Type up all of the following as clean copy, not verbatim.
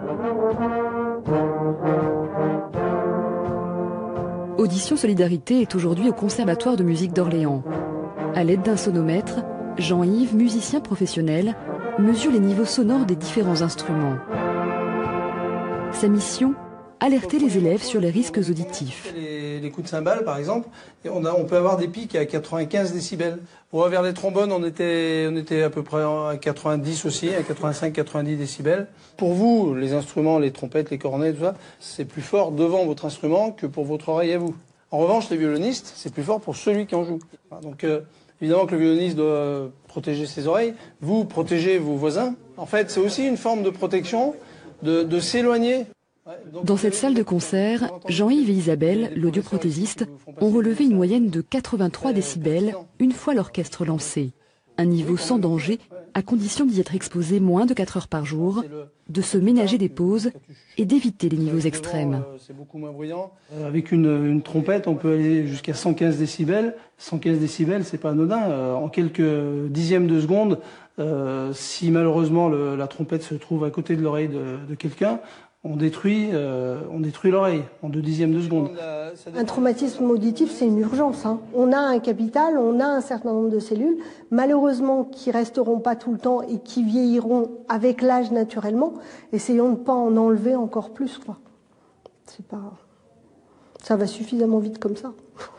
Audition Solidarité est aujourd'hui au Conservatoire de musique d'Orléans. À l'aide d'un sonomètre, Jean-Yves, musicien professionnel, mesure les niveaux sonores des différents instruments. Sa mission, alerter les élèves sur les risques auditifs. Les coups de cymbales, par exemple, on peut avoir des pics à 95 décibels. Vers les trombones, on était à peu près à 90 aussi, à 85-90 décibels. Pour vous, les instruments, les trompettes, les cornets, tout ça, c'est plus fort devant votre instrument que pour votre oreille à vous. En revanche, les violonistes, c'est plus fort pour celui qui en joue. Donc, évidemment que le violoniste doit protéger ses oreilles. Vous protégez vos voisins. En fait, c'est aussi une forme de protection, de s'éloigner. Dans cette salle de concert, Jean-Yves et Isabelle, l'audioprothésiste, ont relevé une moyenne de 83 décibels une fois l'orchestre lancé. Un niveau sans danger, à condition d'y être exposé moins de 4 heures par jour, de se ménager des pauses et d'éviter les niveaux extrêmes. C'est beaucoup moins bruyant. Avec une trompette, on peut aller jusqu'à 115 décibels. 115 décibels, c'est pas anodin. En quelques dixièmes de seconde, si malheureusement la trompette se trouve à côté de l'oreille de quelqu'un, on détruit l'oreille en 2/10 de seconde. Un traumatisme auditif, c'est une urgence. On a un capital, on a un certain nombre de cellules, malheureusement qui resteront pas tout le temps et qui vieilliront avec l'âge naturellement. Essayons de ne pas en enlever encore plus, quoi. Ça va suffisamment vite comme ça.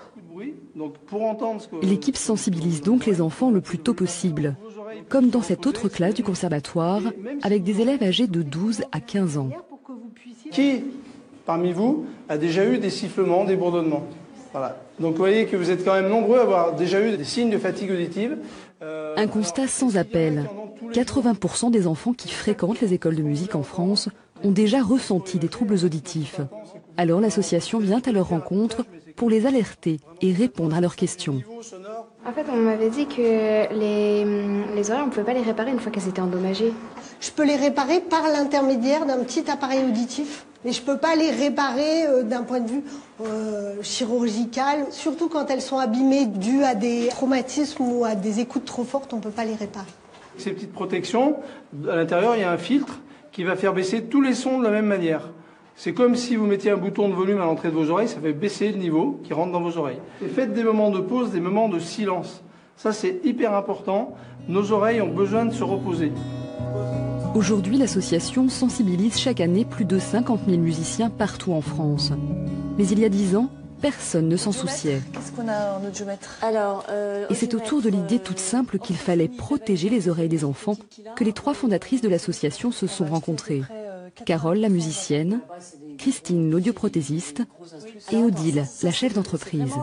L'équipe sensibilise donc les enfants le plus tôt possible, comme dans cette autre classe du conservatoire, avec des élèves âgés de 12 à 15 ans. Qui, parmi vous, a déjà eu des sifflements, des bourdonnements? Voilà. Donc vous voyez que vous êtes quand même nombreux à avoir déjà eu des signes de fatigue auditive. Un constat sans appel. 80% des enfants qui fréquentent les écoles de musique en France ont déjà ressenti des troubles auditifs. Alors l'association vient à leur rencontre pour les alerter et répondre à leurs questions. En fait, on m'avait dit que les oreilles, on ne pouvait pas les réparer une fois qu'elles étaient endommagées. Je peux les réparer par l'intermédiaire d'un petit appareil auditif, mais je ne peux pas les réparer d'un point de vue chirurgical. Surtout quand elles sont abîmées dues à des traumatismes ou à des écoutes trop fortes, on ne peut pas les réparer. Ces petites protections, à l'intérieur, il y a un filtre qui va faire baisser tous les sons de la même manière. C'est comme si vous mettiez un bouton de volume à l'entrée de vos oreilles, ça fait baisser le niveau qui rentre dans vos oreilles. Et faites des moments de pause, des moments de silence. Ça, c'est hyper important. Nos oreilles ont besoin de se reposer. Aujourd'hui, l'association sensibilise chaque année plus de 50 000 musiciens partout en France. Mais il y a 10 ans, personne ne s'en souciait. Qu'est-ce qu'on a en audiomètre? Et c'est autour de l'idée toute simple qu'il fallait protéger les oreilles des enfants que les 3 fondatrices de l'association se sont rencontrées. Carole, la musicienne, Christine, l'audioprothésiste, et Odile, la chef d'entreprise.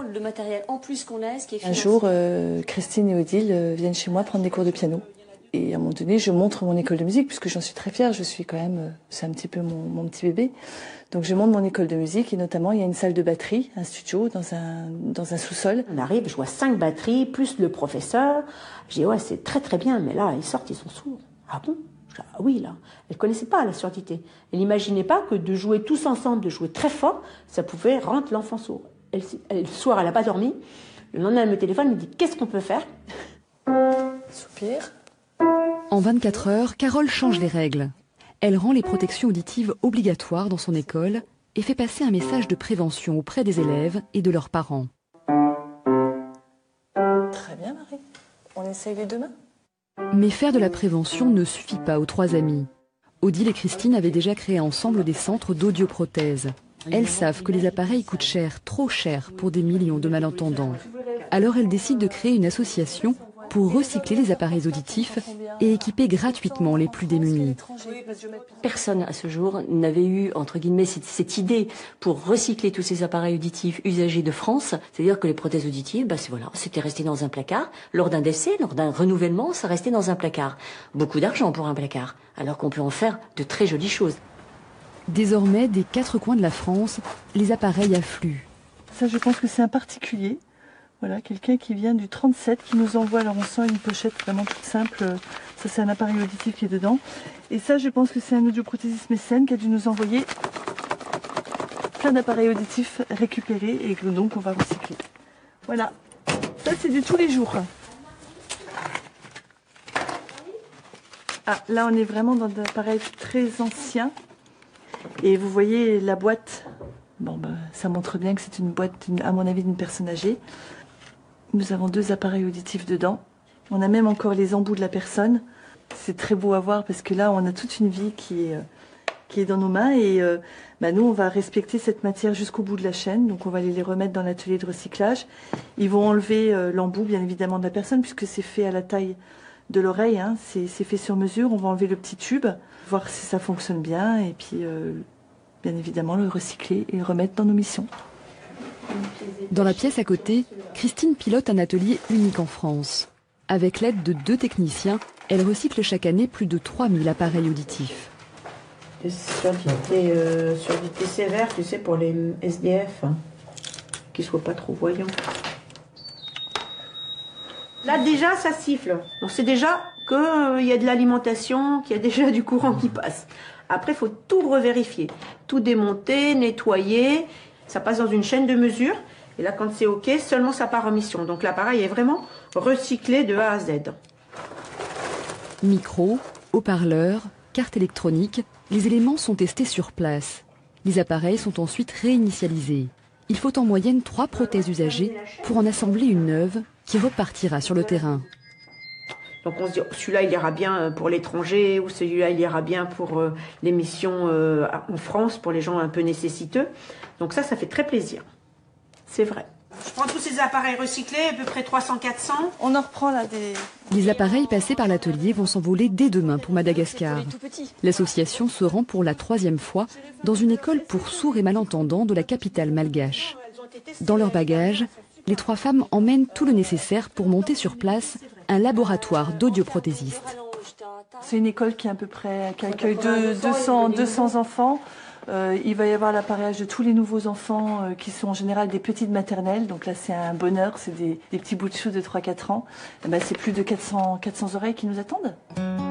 Un jour, Christine et Odile viennent chez moi prendre des cours de piano. Et à un moment donné, je montre mon école de musique, puisque j'en suis très fière. Je suis quand même, c'est un petit peu mon petit bébé. Donc je montre mon école de musique, et notamment il y a une salle de batterie, un studio dans un sous-sol. On arrive, je vois 5 batteries, plus le professeur. Je dis ouais, c'est très très bien, mais là, ils sortent, ils sont sourds. Ah bon? Ah oui, là. Elle ne connaissait pas la surdité. Elle n'imaginait pas que de jouer tous ensemble, de jouer très fort, ça pouvait rendre l'enfant sourd. Le soir, elle n'a pas dormi. Le lendemain, elle me téléphone, elle me dit qu'est-ce qu'on peut faire? Soupir. En 24 heures, Carole change les règles. Elle rend les protections auditives obligatoires dans son école et fait passer un message de prévention auprès des élèves et de leurs parents. Très bien, Marie. On essaye les 2 mains? Mais faire de la prévention ne suffit pas aux 3 amies. Odile et Christine avaient déjà créé ensemble des centres d'audioprothèse. Elles savent que les appareils coûtent cher, trop cher pour des millions de malentendants. Alors elles décident de créer une association pour recycler les appareils auditifs et équiper gratuitement les plus démunis. Personne à ce jour n'avait eu, entre guillemets, cette idée pour recycler tous ces appareils auditifs usagés de France. C'est-à-dire que les prothèses auditives, c'était resté dans un placard. Lors d'un décès, lors d'un renouvellement, ça restait dans un placard. Beaucoup d'argent pour un placard, alors qu'on peut en faire de très jolies choses. Désormais, des 4 coins de la France, les appareils affluent. Ça, je pense que c'est un particulier. Voilà, quelqu'un qui vient du 37, qui nous envoie, alors on sent une pochette vraiment toute simple, ça c'est un appareil auditif qui est dedans. Et ça, je pense que c'est un audioprothésiste mécène qui a dû nous envoyer plein d'appareils auditifs récupérés et que donc on va recycler. Voilà, ça c'est du tous les jours. Ah, là on est vraiment dans des appareils très anciens. Et vous voyez la boîte, bon, ça montre bien que c'est une boîte, à mon avis, d'une personne âgée. Nous avons 2 appareils auditifs dedans. On a même encore les embouts de la personne. C'est très beau à voir parce que là, on a toute une vie qui est dans nos mains. Et nous, on va respecter cette matière jusqu'au bout de la chaîne. Donc, on va aller les remettre dans l'atelier de recyclage. Ils vont enlever l'embout, bien évidemment, de la personne puisque c'est fait à la taille de l'oreille. Hein. C'est fait sur mesure. On va enlever le petit tube, voir si ça fonctionne bien. Et puis, bien évidemment, le recycler et le remettre dans nos missions. Dans la pièce à côté, Christine pilote un atelier unique en France. Avec l'aide de 2 techniciens, elle recycle chaque année plus de 3000 appareils auditifs. Surdité sévère, tu sais, pour les SDF, hein, qu'ils ne soient pas trop voyants. Là, déjà, ça siffle. On sait déjà qu'il y a de l'alimentation, qu'il y a déjà du courant qui passe. Après, il faut tout revérifier. Tout démonter, nettoyer. Ça passe dans une chaîne de mesure. Et là, quand c'est OK, seulement ça part en mission. Donc l'appareil est vraiment recyclé de A à Z. Micro, haut-parleurs, carte électronique, les éléments sont testés sur place. Les appareils sont ensuite réinitialisés. Il faut en moyenne 3 prothèses usagées pour en assembler une neuve qui repartira sur le terrain. Donc on se dit, celui-là il ira bien pour l'étranger, ou celui-là il ira bien pour les missions en France, pour les gens un peu nécessiteux. Donc ça fait très plaisir. C'est vrai. Je prends tous ces appareils recyclés, à peu près 300-400. On en reprend là des... Les appareils passés par l'atelier vont s'envoler dès demain pour Madagascar. L'association se rend pour la 3e fois dans une école pour sourds et malentendants de la capitale malgache. Dans leur bagage, les 3 femmes emmènent tout le nécessaire pour monter sur place un laboratoire d'audioprothésistes. C'est une école qui accueille 200 enfants. Il va y avoir l'appareillage de tous les nouveaux enfants qui sont en général des petites maternelles. Donc là, c'est un bonheur, c'est des petits bouts de chou de 3-4 ans. C'est plus de 400 oreilles qui nous attendent.